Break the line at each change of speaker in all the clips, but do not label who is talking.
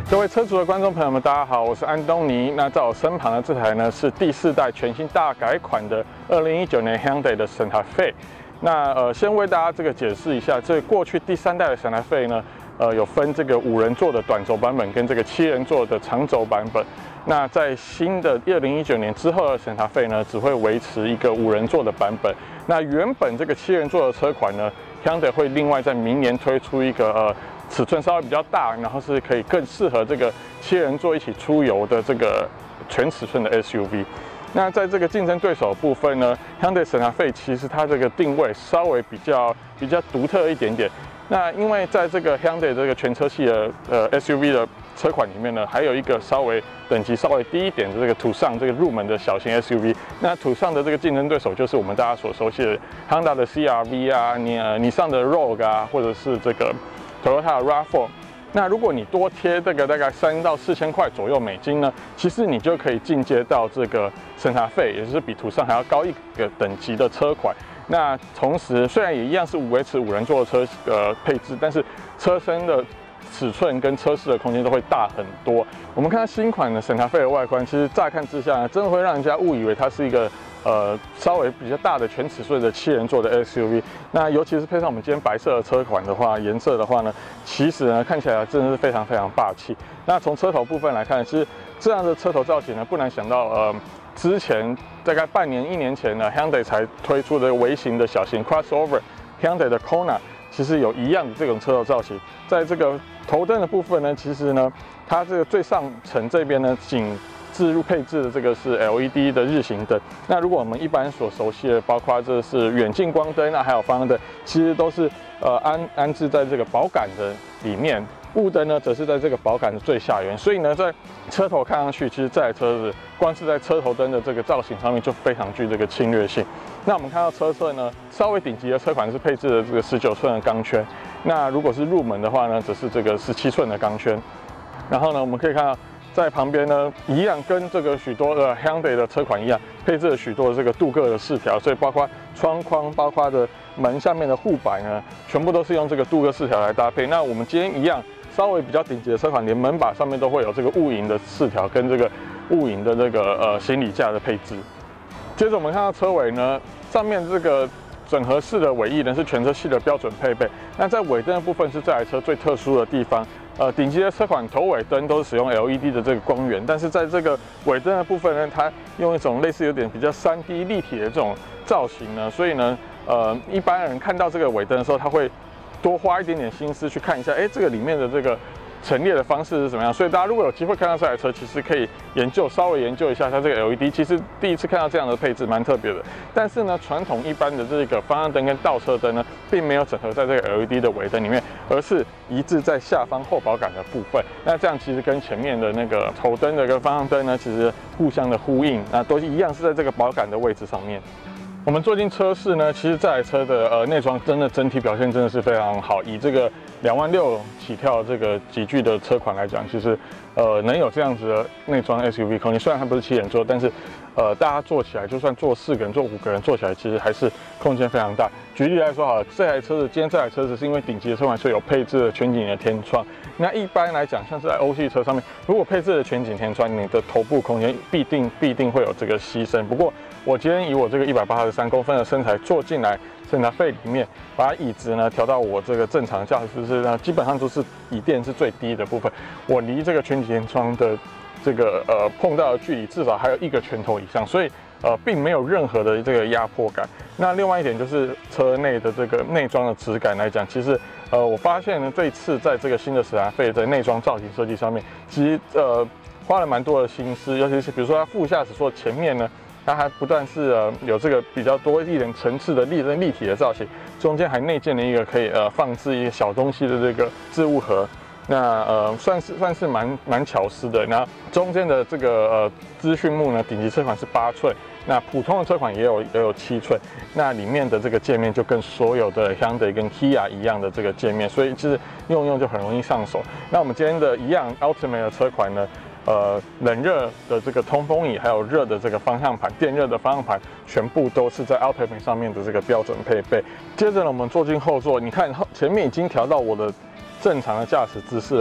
各位车主的观众朋友们，大家好，我是安东尼。那在我身旁的这台呢是第4代全新大改款的2019年 Hyundai 的 Santa Fe。那先为大家这个解释一下，这过去第3代的 Santa Fe 呢，有分这个5人座的短轴版本跟这个7人座的长轴版本。那在新的2019年之后的 Santa Fe 呢，只会维持一个5人座的版本。那原本这个7人座的车款呢 ，Hyundai 会另外在明年推出一个尺寸稍微比较大，然后是可以更适合这个7人座一起出游的这个全尺寸的 SUV。那在这个竞争对手部分呢 ，Hyundai Santa Fe 其实它这个定位稍微比较独特一点点。那因为在这个 Hyundai 这个全车系的SUV 的车款里面呢，还有一个等级稍微低一点的这个Tucson这个入门的小型 SUV。那Tucson的这个竞争对手就是我们大家所熟悉的 Honda 的 CR-V 啊，尼桑的 Rogue 啊，或者是这个 Toyota 的 RAV4。那如果你多贴这个大概3到4千块左右美金呢，其实你就可以进阶到这个 Santa Fe， 也就是比Tucson还要高一个等级的车款。那同时虽然也一样是维持5人座的配置，但是车身的尺寸跟车室的空间都会大很多。我们看到新款的 Santa Fe 的外观，其实乍看之下呢，真的会让人家误以为它是一个稍微比较大的全尺寸的7人座的 SUV。那尤其是配上我们今天白色的车款的话，颜色的话呢，其实呢看起来真的是非常霸气。那从车头部分来看，其实这样的车头造型呢，不难想到之前大概半年、1年前呢 ，Hyundai 才推出的微型的小型 crossover Hyundai 的 Kona， 其实有一样的这种车头造型。在这个头灯的部分呢，其实呢，它这个最上层这边呢，仅置入配置的这个是 LED 的日行灯。那如果我们一般所熟悉的，包括这是远近光灯啊，还有方向灯，其实都是安置在这个保杆的里面。雾灯呢，则是在这个保杆的最下缘，所以呢，在车头看上去，其实这台车子光是在车头灯的这个造型上面就非常具这个侵略性。那我们看到车侧呢，稍微顶级的车款是配置了这个19寸的钢圈，那如果是入门的话呢，则是这个17寸的钢圈。然后呢，我们可以看到在旁边呢，一样跟这个许多的 Hyundai 的车款一样，配置了许多的这个镀铬的饰条，所以包括窗框，包括的门下面的护板呢，全部都是用这个镀铬饰条来搭配。那我们今天一样。稍微比较顶级的车款，连门把上面都会有这个雾银的饰条跟这个雾银的这个行李架的配置。接着我们看到车尾呢，上面这个整合式的尾翼呢是全车系的标准配备。那在尾灯的部分是这台车最特殊的地方。顶级的车款头尾灯都是使用 LED 的这个光源，但是在这个尾灯的部分呢，它用一种类似有点比较3D 立体的这种造型呢，所以呢，一般人看到这个尾灯的时候，他会多花一点点心思去看一下，这个里面的这个陈列的方式是怎么样。所以大家如果有机会看到这台车，其实可以稍微研究一下它这个 LED。其实第一次看到这样的配置蛮特别的。但是呢，传统一般的这个方向灯跟倒车灯呢，并没有整合在这个 LED 的尾灯里面，而是移置在下方后保杆的部分。那这样其实跟前面的那个头灯的跟方向灯呢，其实互相的呼应，那都一样是在这个保杆的位置上面。我们坐进车室呢，其实这台车的内装真的整体表现真的是非常好。以这个2万6起跳这个级距的车款来讲，其实能有这样子的内装 SUV 空间，虽然它不是7人座，但是大家坐起来，就算坐4个人、坐5个人坐起来，其实还是空间非常大。举例来说好了，今天这台车子是因为顶级的车款，所以有配置了全景的天窗。那一般来讲，像是在欧系车上面，如果配置了全景天窗，你的头部空间必定会有这个牺牲。不过我今天以我这个183公分的身材坐进来 Santa Fe 里面，把椅子呢调到我这个正常驾驶室呢，基本上都是椅垫是最低的部分，我离这个全景天窗的这个碰到的距离至少还有1个拳头以上，所以并没有任何的这个压迫感。那另外一点就是车内的这个内装的质感来讲，其实我发现呢，这一次在这个新的Santa Fe的内装造型设计上面，其实花了蛮多的心思，尤其是比如说它副驾驶座前面呢，它还不但是有这个比较多一点层次的立体的造型，中间还内建了一个可以放置一个小东西的这个置物盒。那算是蛮巧思的。那中间的这个资讯幕呢，顶级车款是8寸，那普通的车款也有7寸。那里面的这个界面就跟所有的 Hyundai 跟 Kia 一样的这个界面，所以其实用就很容易上手。那我们今天的一样 Ultimate 的车款呢，冷热的这个通风椅，还有热的这个方向盘，电热的方向盘，全部都是在 Ultimate 上面的这个标准配备。接着呢，我们坐进后座，你看前面已经调到我的正常的驾驶姿势了，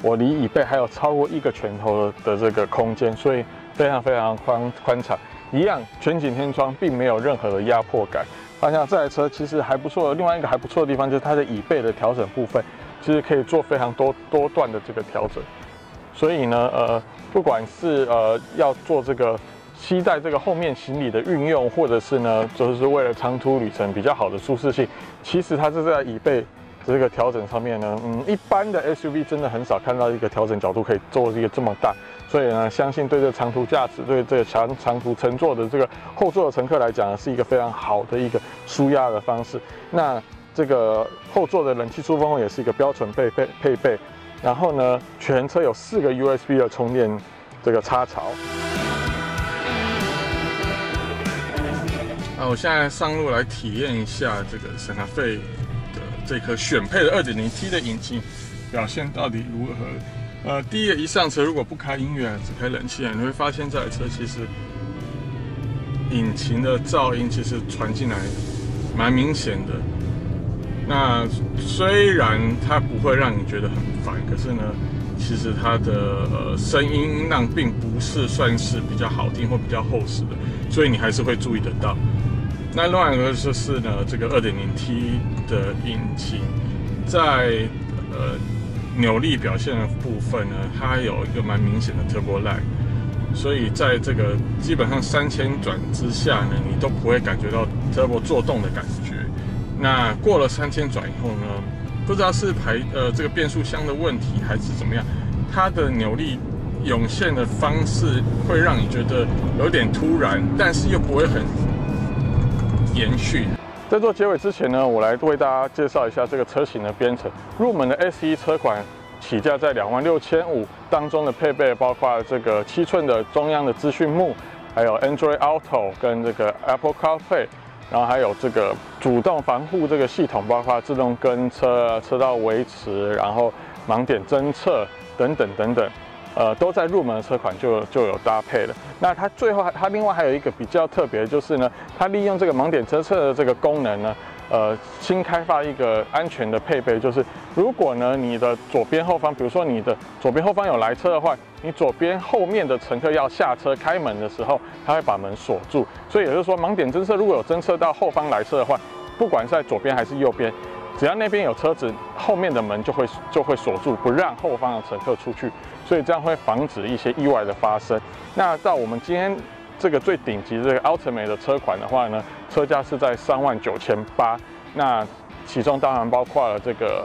我离椅背还有超过1个拳头的这个空间，所以非常宽敞。一样全景天窗，并没有任何的压迫感。发现这台车其实还不错，另外一个还不错的地方就是它的椅背的调整部分，其实可以做非常多段的这个调整。所以呢，不管是要做这个携带这个后面行李的运用，或者是呢，就是为了长途旅程比较好的舒适性，其实它是在椅背这个调整上面呢，一般的 SUV 真的很少看到一个调整角度可以做一个这么大。所以呢，相信对这个长途驾驶、对这个长途乘坐的这个后座的乘客来讲，是一个非常好的一个舒压的方式。那这个后座的冷气出风口也是一个标准配备。然后呢，全车有4个 USB 的充电这个插槽。我现在上路来体验一下这个Santa Fe的这颗选配的 2.0T 的引擎表现到底如何。第一上车如果不开音乐，只开冷气，你会发现这台车其实引擎的噪音其实传进来蛮明显的。那虽然它不会让你觉得很烦，可是呢，其实它的声音浪并不是算是比较好听或比较厚实的，所以你还是会注意得到。那另外一个就是呢，这个 2.0T 的引擎在扭力表现的部分呢，它有一个蛮明显的 turbo lag， 所以在这个基本上3000转之下呢，你都不会感觉到 turbo 做动的感觉。那过了3000转以后呢，不知道是这个变速箱的问题还是怎么样，它的扭力涌现的方式会让你觉得有点突然，但是又不会很延续。在做结尾之前呢，我来为大家介绍一下这个车型的编程。入门的 SE 车款起价在26500，当中的配备包括这个7寸的中央的资讯幕，还有 Android Auto 跟这个 Apple CarPlay， 然后还有这个主动防护这个系统，包括自动跟车、车道维持，然后盲点侦测等等。都在入门的车款就有搭配了。那它它另外还有一个比较特别的就是呢，它利用这个盲点侦测的这个功能呢，新开发一个安全的配备，就是如果呢你的左边后方，比如说你的左边后方有来车的话，你左边后面的乘客要下车开门的时候，它会把门锁住。所以也就是说，盲点侦测如果有侦测到后方来车的话，不管是在左边还是右边，只要那边有车子，后面的门就会锁住，不让后方的乘客出去。所以这样会防止一些意外的发生。那到我们今天这个最顶级的这个 Ultimate 的车款的话呢，车价是在39800。那其中当然包括了这个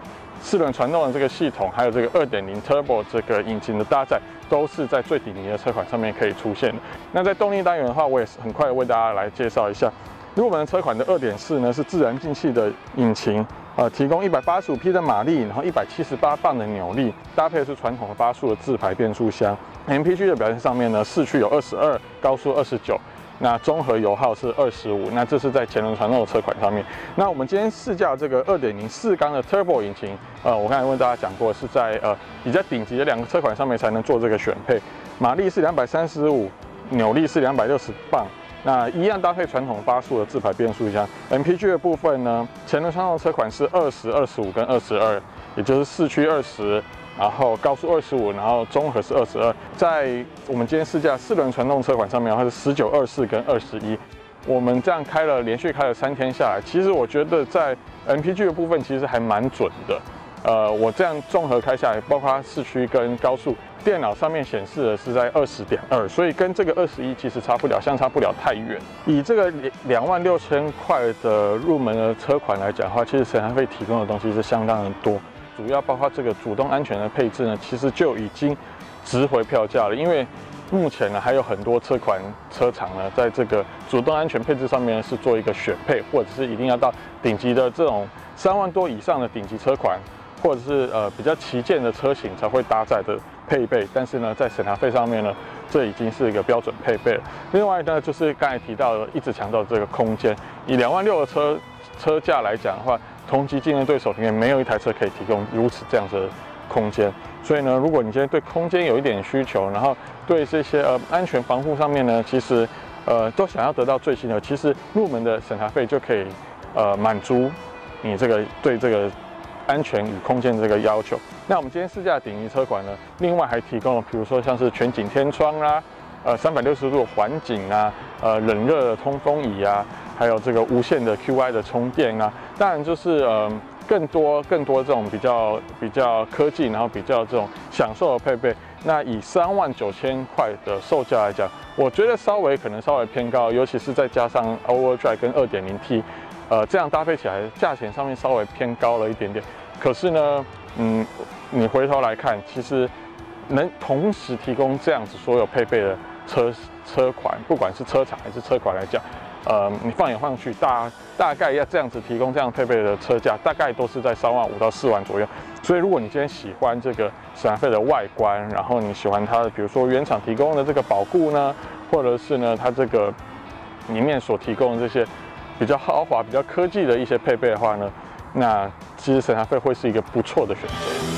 4轮传动的这个系统，还有这个2.0 Turbo 这个引擎的搭载，都是在最顶级的车款上面可以出现的。那在动力单元的话，我也是很快为大家来介绍一下。入门车款的2.4呢是自然进气的引擎，提供185匹的马力，然后178磅的扭力，搭配的是传统的8速的自排变速箱。MPG 的表现上面呢，市区有22，高速29，那综合油耗是25。那这是在前轮传动的车款上面。那我们今天试驾这个2.0 4缸的 Turbo 引擎，我刚才跟大家讲过，是在比较顶级的2个车款上面才能做这个选配，马力是235，扭力是260磅。那一样搭配传统8速的自排变速箱。MPG 的部分呢，前轮传动车款是20、25跟22，也就是市区20，然后高速25，然后综合是22。在我们今天试驾4轮传动车款上面，它是19、24跟21。我们这样连续开了3天下来，其实我觉得在 MPG 的部分其实还蛮准的。我这样综合开下来，包括市区跟高速，电脑上面显示的是在20.2，所以跟这个21其实相差不了太远。以这个26000块的入门的车款来讲的话，其实Santa Fe提供的东西是相当的多，主要包括这个主动安全的配置呢，其实就已经值回票价了。因为目前呢还有很多车厂呢，在这个主动安全配置上面是做一个选配，或者是一定要到顶级的这种3万多以上的顶级车款，或者是比较旗舰的车型才会搭载的配备。但是呢，在Santa Fe上面呢，这已经是一个标准配备了。另外呢，就是刚才提到的，一直强调这个空间，以26000的车价来讲的话，同级竞争对手里面没有一台车可以提供如此这样子的空间。所以呢，如果你今天对空间有一点需求，然后对这些安全防护上面呢，其实都想要得到最新的，其实入门的Santa Fe就可以满足你对这个安全与空间的这个要求。那我们今天试驾顶级车款呢，另外还提供了比如说像是全景天窗啦，360度环景啊，冷热的通风椅啊，还有这个无线的 QI 的充电啊，当然就是更多这种比较科技，然后比较这种享受的配备。那以39000块的售价来讲，我觉得可能稍微偏高，尤其是再加上 Overdrive 跟 2.0T， 这样搭配起来，价钱上面稍微偏高了一点点。可是呢，你回头来看，其实能同时提供这样子所有配备的车款，不管是车厂还是车款来讲，你放眼望去，大概要这样子提供这样配备的车价，大概都是在3万5到4万左右。所以，如果你今天喜欢这个史兰费的外观，然后你喜欢它的，比如说原厂提供的这个保固呢，或者是呢它这个里面所提供的这些比较豪华、比较科技的一些配备的话呢，那其实史兰费会是一个不错的选择。